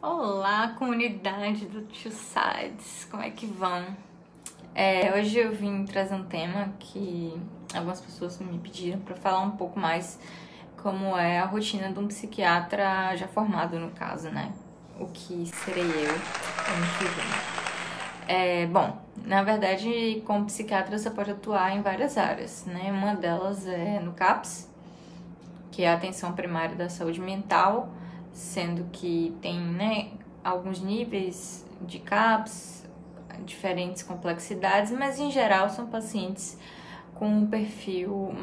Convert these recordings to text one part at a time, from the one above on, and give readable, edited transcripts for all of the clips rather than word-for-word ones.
Olá, comunidade do Two Sides, como é que vão? Hoje eu vim trazer um tema que algumas pessoas me pediram para falar um pouco mais como é a rotina de um psiquiatra já formado, no caso, né? O que serei eu ano que vem. Bom, na verdade, como psiquiatra você pode atuar em várias áreas, né? Uma delas é no CAPS, que é a atenção primária da saúde mental, sendo que tem, né, alguns níveis de CAPS, diferentes complexidades, mas em geral são pacientes com um perfil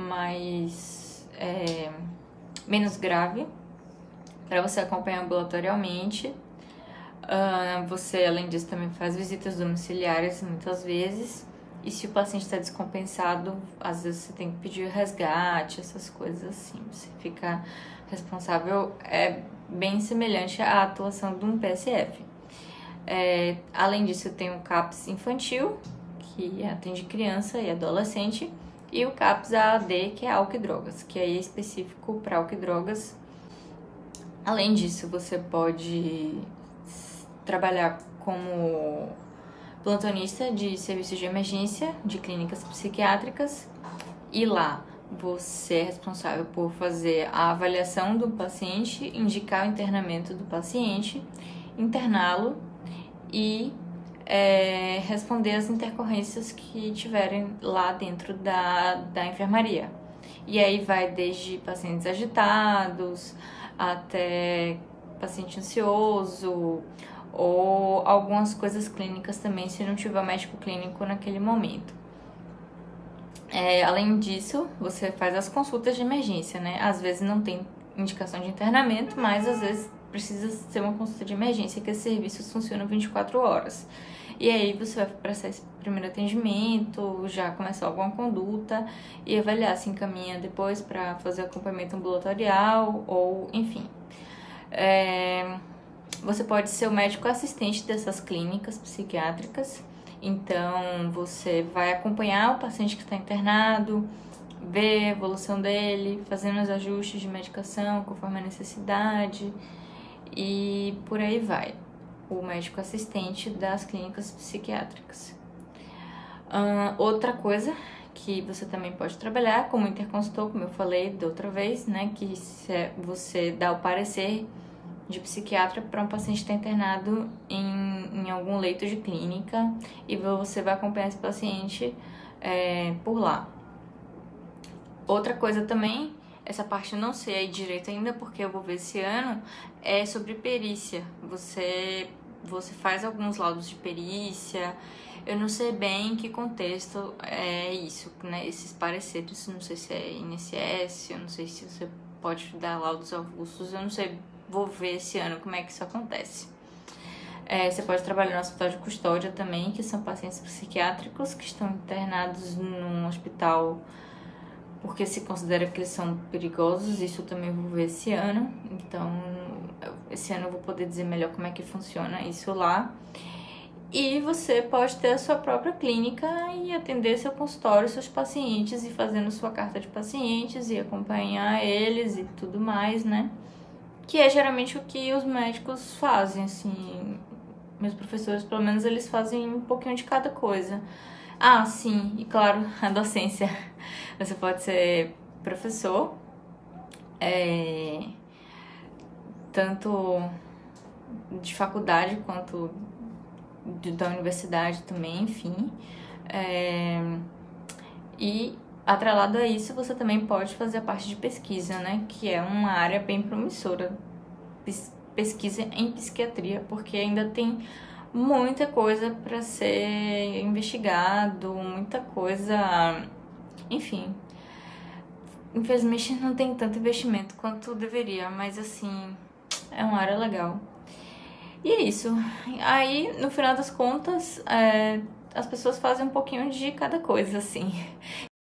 menos grave, para você acompanhar ambulatorialmente. Você, além disso, também faz visitas domiciliares muitas vezes. E se o paciente está descompensado, às vezes você tem que pedir resgate, essas coisas assim. Você fica responsável, é bem semelhante à atuação de um PSF. Além disso, eu tenho o CAPS infantil, que atende criança e adolescente, e o CAPS AAD, que é álcool e drogas, que aí é específico para álcool e drogas. Além disso, você pode trabalhar como plantonista de serviços de emergência de clínicas psiquiátricas, e lá você é responsável por fazer a avaliação do paciente, indicar o internamento do paciente, interná-lo e responder as intercorrências que tiverem lá dentro da enfermaria. E aí vai desde pacientes agitados até paciente ansioso, ou algumas coisas clínicas também, se não tiver médico clínico naquele momento. Além disso, você faz as consultas de emergência, né? Às vezes não tem indicação de internamento, mas às vezes precisa ser uma consulta de emergência, que esses serviços funcionam 24 horas. E aí você vai prestar esse primeiro atendimento, já começar alguma conduta e avaliar se encaminha depois para fazer acompanhamento ambulatorial ou enfim. Você pode ser o médico assistente dessas clínicas psiquiátricas, então você vai acompanhar o paciente que está internado, ver a evolução dele, fazendo os ajustes de medicação conforme a necessidade e por aí vai. O médico assistente das clínicas psiquiátricas. Outra coisa que você também pode trabalhar como interconsultor, como eu falei da outra vez, né, que você dá o parecer de psiquiatra para um paciente que está internado em algum leito de clínica e você vai acompanhar esse paciente por lá. Outra coisa também, essa parte eu não sei aí direito ainda porque eu vou ver esse ano, é sobre perícia. Você faz alguns laudos de perícia, eu não sei bem em que contexto é isso, né? Esses pareceres, não sei se é INSS, eu não sei se você pode dar laudos avulsos, eu não sei, vou ver esse ano como é que isso acontece. Você pode trabalhar no hospital de custódia também, que são pacientes psiquiátricos que estão internados num hospital porque se considera que eles são perigosos, isso eu também vou ver esse ano. Então, esse ano eu vou poder dizer melhor como é que funciona isso lá. E você pode ter a sua própria clínica e atender seu consultório, seus pacientes, e fazendo sua carta de pacientes e acompanhar eles e tudo mais, né? Que é geralmente o que os médicos fazem, assim. Meus professores, pelo menos, eles fazem um pouquinho de cada coisa. Ah, sim, e claro, a docência. Você pode ser professor, tanto de faculdade quanto da universidade também, enfim. E atrelado a isso, você também pode fazer a parte de pesquisa, né? Que é uma área bem promissora. Pesquisa em psiquiatria, porque ainda tem muita coisa para ser investigado, muita coisa, enfim. Infelizmente não tem tanto investimento quanto deveria, mas assim, é uma área legal. E é isso. Aí, no final das contas, as pessoas fazem um pouquinho de cada coisa, assim.